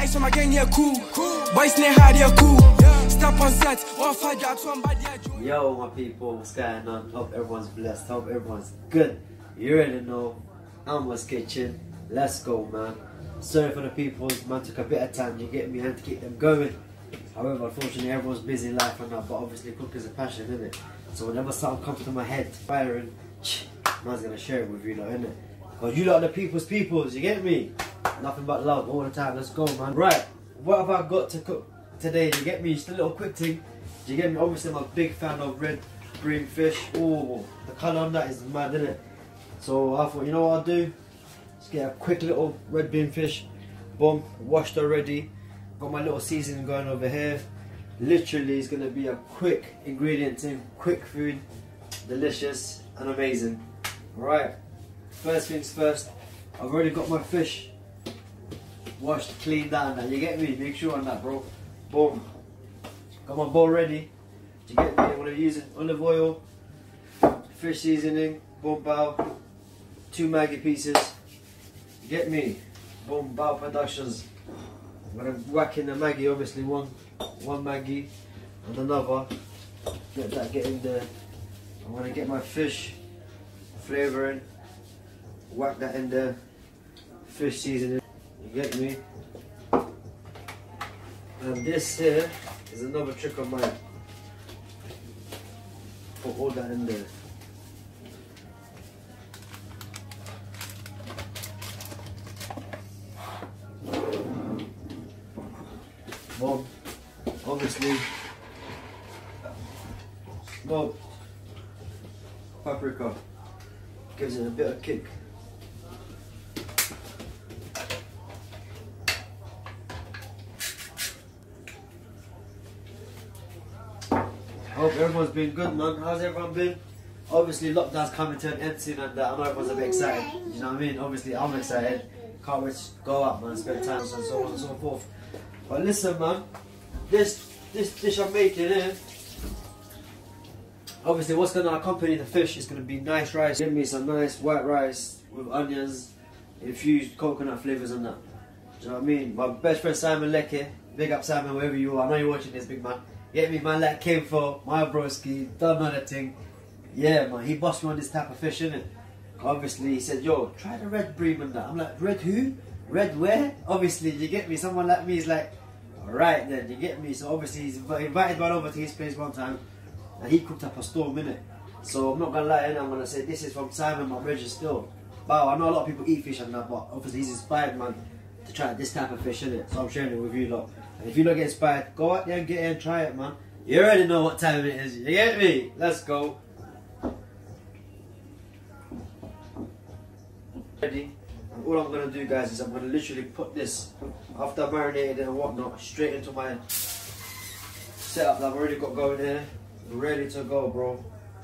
ice on my gang, yeah, cool. Boys near hard, yeah, cool. Step on set, one fight, that's one bad, yeah. Yo, my people, what's going on? Hope everyone's blessed. Hope everyone's good. You already know. Anwar's kitchen. Let's go, man. Sorry for the people, man. Took a bit of time. You get me, and to keep them going. However, unfortunately, everyone's busy in life and that. But obviously, cooking's a passion, isn't it? So whenever something comes to my head, firing, man's gonna share it with you, lot, innit? Because you lot are the people's. You get me? Nothing but love all the time. Let's go, man. Right. What have I got to cook today? You get me? Just a little quick thing. You get me? Obviously, I'm a big fan of red bream fish. Oh, the colour on that is mad, isn't it? So I thought, you know what I'll do? Just get a quick little red bream fish. Boom, washed already. Got my little seasoning going over here. Literally, it's gonna be a quick ingredient thing, quick food, delicious and amazing. Alright, first things first. I've already got my fish washed, cleaned out, and that. You get me? Make sure on that, bro. Boom. Got my bowl ready. You get me? I'm gonna use olive oil, fish seasoning, boom, bow, 2 Maggi pieces. You get me? Boom, bow productions. I'm gonna whack in the Maggi, obviously one Maggi and another. Let that get in there. I'm gonna get my fish flavouring, whack that in there. Fish seasoning. You get me? And this here is another trick of mine. Put all that in there. Boom. Obviously, smoked paprika gives it a bit of kick. Hope everyone's been good, man. How's everyone been? Obviously, lockdown's coming to an end soon, and I know everyone's a bit excited. You know what I mean? Obviously, I'm excited. Can't wait to go out, man, spend time and so on and so forth. But listen, man, this dish I'm making here, obviously what's going to accompany the fish is going to be nice rice. Give me some nice white rice with onions, infused coconut flavours and that. Do you know what I mean? My best friend Simon Lekke, big up Simon wherever you are, I know you're watching this, big man. Get me, man, like came for my broski, done another thing. Yeah, man, he bossed me on this type of fish, innit? Obviously he said, yo, try the red bream and that. I'm like, red who? Red where? Obviously, you get me, someone like me is like, alright then, you get me. So obviously he's invited man over to his place one time and he cooked up a storm, innit? So I'm not gonna lie, innit? I'm gonna say this is from Simon, my bridge still. Wow, I know a lot of people eat fish and that, but obviously he's inspired, man, to try this type of fish, innit? So I'm sharing it with you lot. And if you don't get inspired, go out there and get in and try it, man. You already know what time it is, you get me? Let's go. Ready? And all I'm gonna do, guys, is I'm gonna literally put this, after I marinated it and whatnot, straight into my setup that I've already got going here. Ready to go, bro.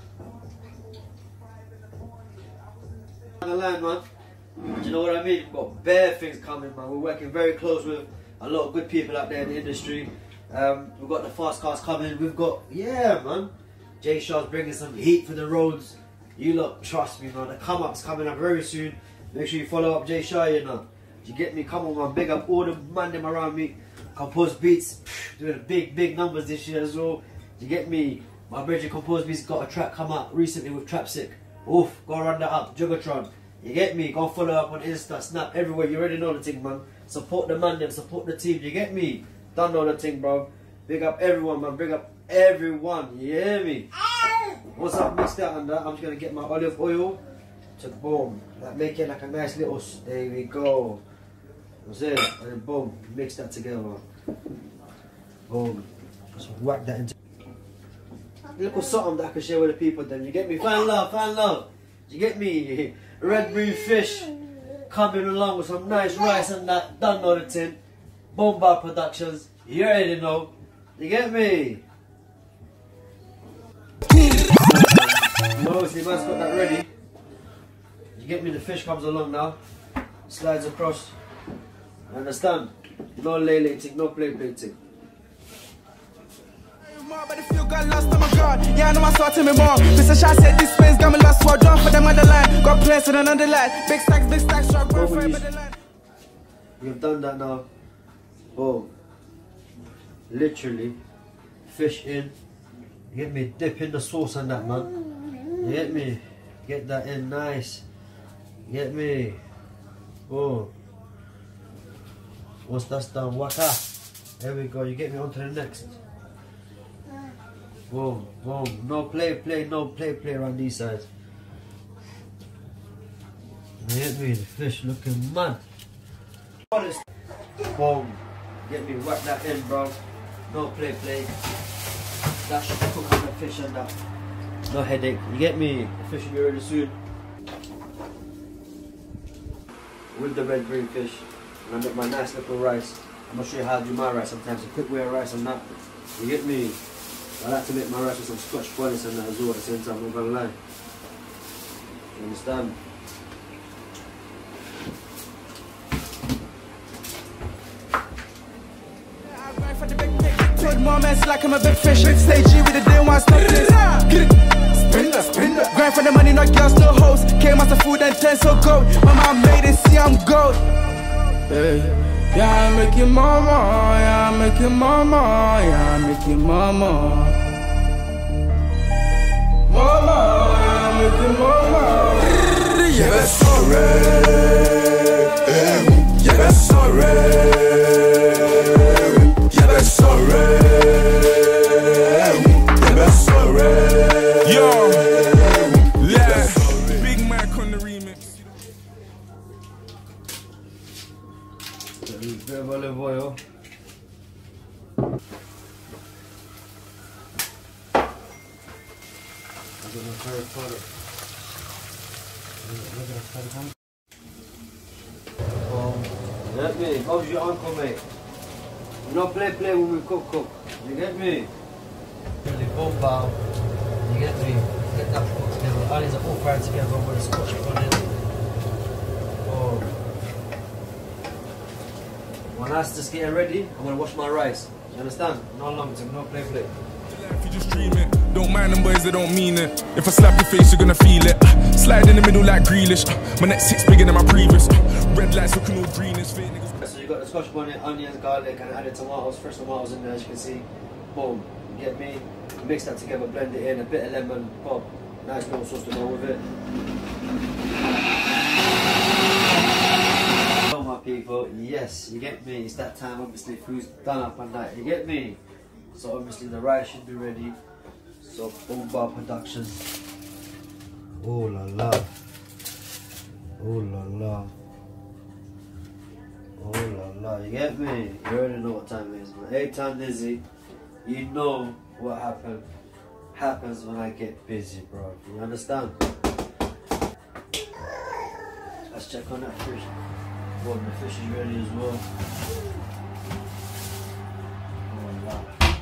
On the line, man. Do you know what I mean? We've got bare things coming, man. We're working very close with a lot of good people out there in the industry. We've got the fast cars coming. We've got, yeah, man. Jay Shaw's bringing some heat for the roads. You lot, trust me, man. The come up's coming up very soon. Make sure you follow up Jay Shaw, you know. You get me? Come on, man. Big up all the man them around me. Composed Beats, doing big numbers this year as well. You get me? My brother Composed Beats got a track come out recently with Trapsick. Oof, go run that up. Jugatron. You get me? Go follow up on Insta, Snap, everywhere. You already know the thing, man. Support the man them, support the team. You get me? Don't know the thing, bro. Big up everyone, man. Big up everyone. You hear me? Once I've mixed that and that, I'm just gonna get my olive oil to boom, like make it like a nice little. There we go. That's it. And then boom, mix that together. Boom. Just whack that into. Look at something that I can share with the people. Then you get me? Fan love. You get me? Red bream fish coming along with some nice rice and that. Don't know the tin. Bomba Productions. You already know. You get me? Obviously, man's got that ready. You get me? The fish comes along now. Slides across. Understand? No lay-lating, no play-plating. But if you got lost, oh my god, yeah, I know I saw to me more. Mr. Shan said this space got me lost, war drawn for them on the line. Got plans to another line. Big stacks, struck, run for the line. We have done that now. Boom. Literally, fish in. You get me? Dip in the sauce on that, man. You get me? Get that in nice. You get me? Boom. Once that's done, waka. There we go. You get me on to the next. Boom, boom. No play, no play around these sides. You get me? The fish looking mad. Boom. Get me? Whack that in, bro. No play. That should cook on the fish and that. No headache. You get me? The fish will be ready soon. With the red green fish. And I make my nice little rice. I'm gonna show you how to do my rice sometimes. A quick way of rice and that. You get me? I like to make my rice with some Scotch Bonnet and that as well at the same time, I'm not gonna lie. You understand? Mom ass like I'm a big fish. Big stage with the day one stop this. Spin that. Grind for the money, not girls, no hoes. Came out the food and 10 so gold. My mom made it, see I'm gold. Hey. Yeah, I'm making mama. Yeah, I'm making mama. Yeah, I'm making mama. Mama, yeah, I'm making mama. Yeah, that's sorry. Yeah, that's sorry. Yeah, that's sorry. Yeah, that's sorry. Yo, yeah, Big Mac on the remix. Bit of olive oil. Get me? How's your uncle, mate? You not play when we cook. You get me? Really boom bow. You get me? Get that cooked together. All these are all fried together with a Scotch Bonnet. Oh. When that's just getting ready, I'm gonna wash my rice. You understand? No long term, no play. If you just dream it, don't mind them boys, they don't mean it. If I slap your face, you're gonna feel it. Slide in the middle like Grealish. My next six bigger than my previous. Red lights looking all greenish. So you got the Scotch Bonnet, onions, garlic, and added tomatoes, fresh tomatoes in there, as you can see. Boom. You get me? Mix that together, blend it in, a bit of lemon, pop. Nice little sauce to go with it. Oh my people, yes, you get me? It's that time, obviously food's done up and that, you get me? So obviously the rice should be ready. So boom bar production. Oh la la. Oh la la. Oh la la, you get me? You already know what time it is, man. Anytime busy, you know what happens when I get busy, bro. You understand? Let's check on that fish. Boom, the fish is ready as well. Oh la.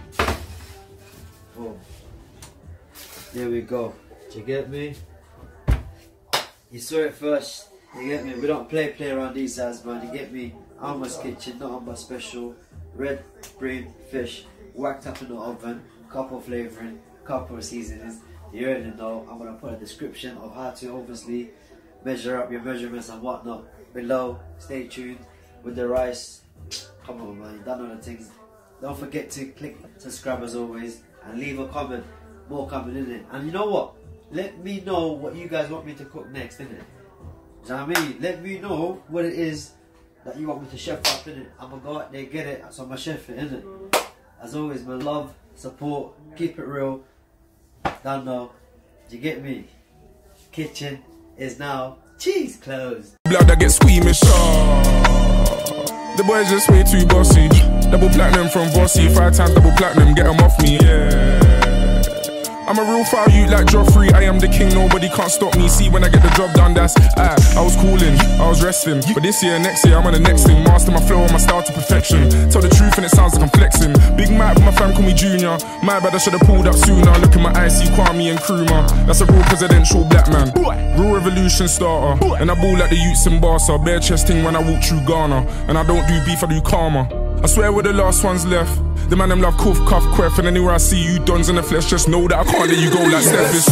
Boom. There we go. Do you get me? You saw it first. You get me? We don't play around these sides, man. You get me? Anwar's kitchen, not Anwar special. Red Bream fish, whacked up in the oven. Couple flavouring, couple seasonings. You already know. I'm gonna put a description of how to obviously measure up your measurements and whatnot below. Stay tuned with the rice. Come on, man. You don't know the things. Don't forget to click subscribe as always and leave a comment. More coming in it. And you know what? Let me know what you guys want me to cook next, innit? Do you know what I mean? Let me know what it is that you want me to chef up, innit? I'm gonna go out there, get it, so I'm gonna chef it, innit? As always, my love, support, keep it real. Don't know. Do you get me? Kitchen is now cheese closed. Blood, I get squeamish. The boys just way too bossy. Double platinum from Bossy, 5 times double platinum, get them off me, yeah. I'm a real foul youth like Joffrey. I am the king, nobody can't stop me. See when I get the job done, that's I was cooling, I was resting. But this year, next year, I'm on the next thing. Master my flow and my style to perfection. Tell the truth and it sounds like I'm flexing. Big Mac, but my fam call me Junior. My bad, I should've pulled up sooner. Look in my eyes, see Kwame and Nkrumah. That's a real presidential black man. Real revolution starter. And I ball like the youths in Barca. Bare chest thing when I walk through Ghana. And I don't do beef, I do karma. I swear we're the last ones left. The man them love cuff, cuff, queff. And anywhere I see you dons in the flesh, just know that I can't let you go like Steph is.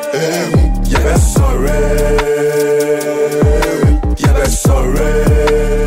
Yeah, that's sorry. Yeah, that's sorry.